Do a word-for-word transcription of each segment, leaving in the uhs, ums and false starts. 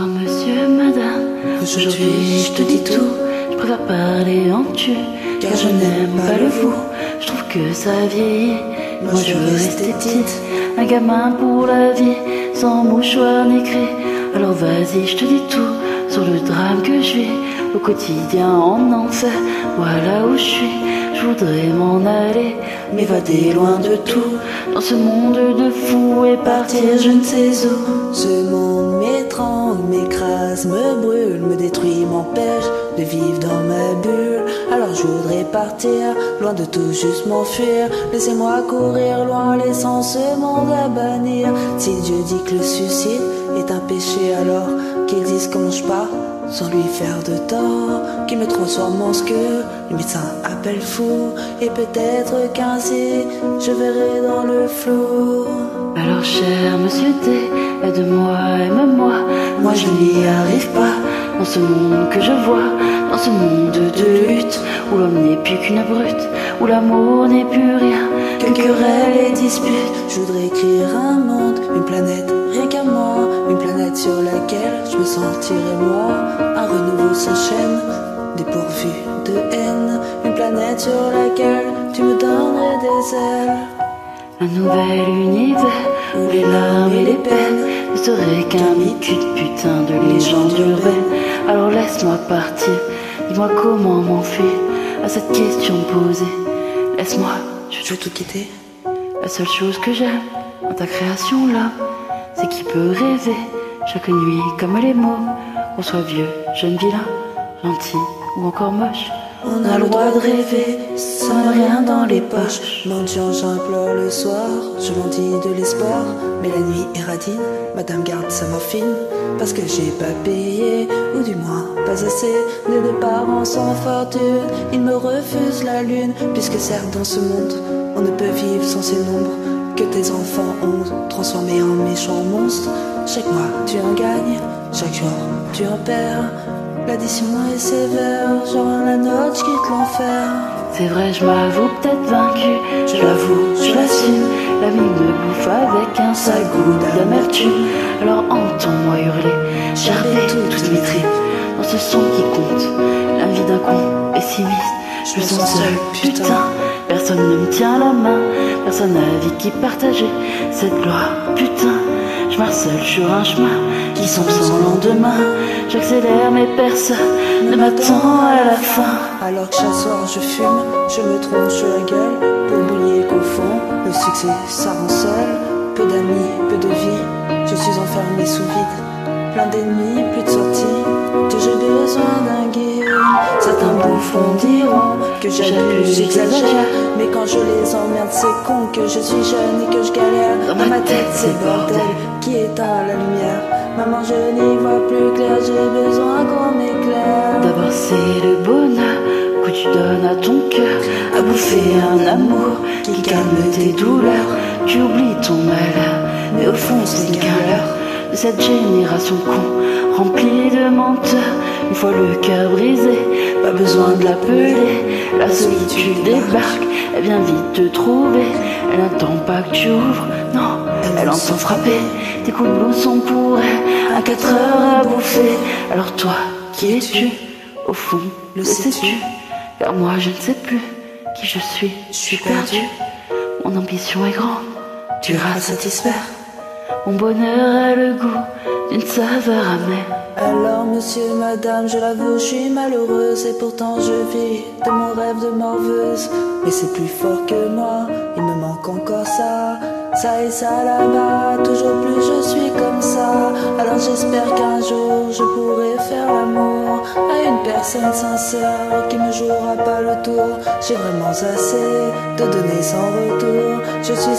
monsieur, madame. Aujourd'hui je te dis tout. Je préfère parler en tu, car je n'aime pas le vous. Je trouve que ça vieillit. Moi je veux rester petite, un gamin pour la vie, sans mouchoir ni cri. Alors vas-y, je te dis tout sur le drame que je vis au quotidien en enfer. Voilà où je suis. Je voudrais m'en aller, m'évader loin de tout, dans ce monde de fous et partir je ne sais où. Ce monde m'étrangle, m'écrase, me brûle, me détruit, m'empêche de vivre dans ma bulle. Alors je voudrais partir, loin de tout, juste m'enfuir. Laissez-moi courir loin, laissant ce monde à bannir. Si Dieu dit que le suicide est un péché, alors qu'ils disent comment je pars sans lui faire de tort, qu'il me transforme en ce que les médecins appellent fou. Et peut-être qu'ainsi je verrai dans le flou. Alors cher monsieur D, aide-moi, aime-moi. Moi je n'y arrive pas, dans ce monde que je vois, dans ce monde de lutte, où l'homme n'est plus qu'une brute, où l'amour n'est plus rien qu'une querelle et dispute. Je voudrais écrire un monde, une planète, rien qu'à moi, une planète sur laquelle je me sentirais moi. Un renouveau s'enchaîne, dépourvu de haine, une planète sur laquelle tu me donnerais des ailes. Un nouvel univers où les larmes et les peines ne seraient qu'un mythe, putain de légende urbaine. Alors laisse-moi partir, dis-moi comment m'enfuir à cette question posée. Laisse-moi, je veux tout quitter. La seule chose que j'aime dans ta création là, c'est qu'il peut rêver chaque nuit comme les mots. Qu'on soit vieux, jeune, vilain, gentil ou encore moche, on a le droit de rêver sans rien dans les poches. Mendiant, j'implore le soir, je m'en dis de l'espoir. Mais la nuit est radine, madame garde sa morphine. Parce que j'ai pas payé, ou du moins pas assez. Les deux parents sans fortune, ils me refusent la lune. Puisque certes dans ce monde, on ne peut vivre sans ces nombres que tes enfants ont transformés en méchants monstres. Chaque mois tu en gagnes, chaque jour tu en perds. L'addition est sévère, genre la note je quitte l'enfer. C'est vrai, je m'avoue peut-être vaincu, je l'avoue, je l'assume. La vie me bouffe avec un sale goût d'amertume. Alors entends-moi hurler, gerber toutes mes tripes dans ce son qui compte. La vie d'un con pessimiste, je me sens seul, putain. Personne ne me tient la main, personne n'a vie qui partageait cette gloire, putain. Je marcelle sur un chemin qui sombre sans lendemain. J'accélère mais personne ne m'attend à la fin. Alors que chaque soir je fume, je me tronche sur la gueule pour oublier qu'au fond, le succès ça rend seul. Peu d'amis, peu de vie, je suis enfermé sous vide. Plein d'ennemis, plus de sortie, que j'ai besoin d'un guide. Certains bouffons diront que j'abuse, j'exagère, mais quand je les emmerde c'est con que je suis jeune et que je galère. Dans ma tête c'est le bordel qui éteint la lumière. Maman je n'y vois plus clair, j'ai besoin qu'on m'éclaire. D'abord c'est le bonheur que tu donnes à ton cœur, à bouffer un amour qui calme tes douleurs. Tu oublies ton malheur, mais au fond c'est qu'un leurre de cette génération con, remplie de menteurs. Une fois le cœur brisé, pas besoin de l'appeler. La solitude débarque, elle vient vite te trouver. Elle n'attend pas que tu ouvres, non, elle entend frapper. Tes coups de blues sont pour elle, un quatre heures à bouffer. Alors toi, qui es-tu? Au fond, le sais-tu? Car moi je ne sais plus qui je suis, je suis perdu. Mon ambition est grande, tu iras satisfaire. Mon bonheur a le goût d'une saveur amère. Alors monsieur, madame, je l'avoue, je suis malheureuse. Et pourtant je vis de mon rêve de morveuse. Mais c'est plus fort que moi, il me manque encore ça. Ça et ça là-bas, toujours plus je suis comme ça. Alors j'espère qu'un jour je pourrai faire l'amour à une personne sincère qui me jouera pas le tour. J'ai vraiment assez de donner sans retour. Je suis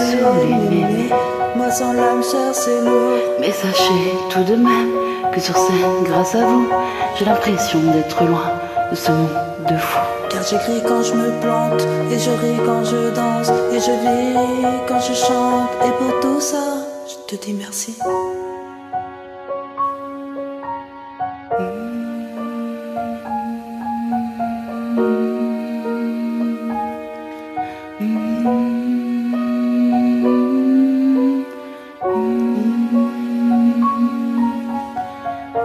saoulée, moi sans l'âme sœur c'est lourd. Mais sachez tout de même que sur scène, grâce à vous, j'ai l'impression d'être loin de ce monde de fou. Car j'écris quand je me plante, et je ris quand je danse, et je vis quand je chante. Et pour tout ça, je te dis merci.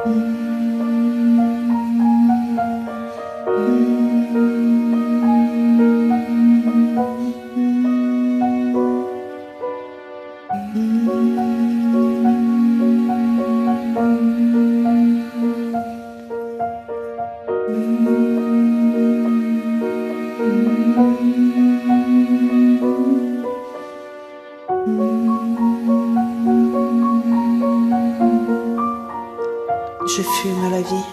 Je fume la vie.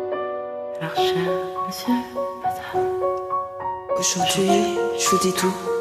Alors cher monsieur, madame. Aujourd'hui, je vous dis tout.